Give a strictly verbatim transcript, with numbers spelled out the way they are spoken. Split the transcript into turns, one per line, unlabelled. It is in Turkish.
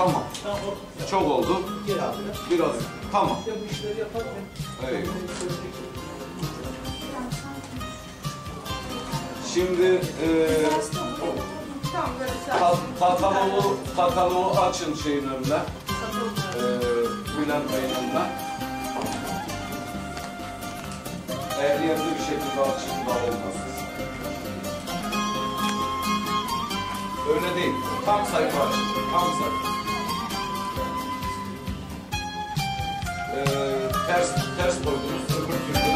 Tamam. Çok oldu. Biraz. Tamam. Evet. Şimdi e, kat, kataloğu, kataloğu açın şeyin önüne. E, Bülent Bey'in önüne. Ehliyetli bir şekilde açın da olmasın. Öyle değil. Tam sayfa açın. Tam sayfa. Ee, ters, ters koydunuz. Öbür türlü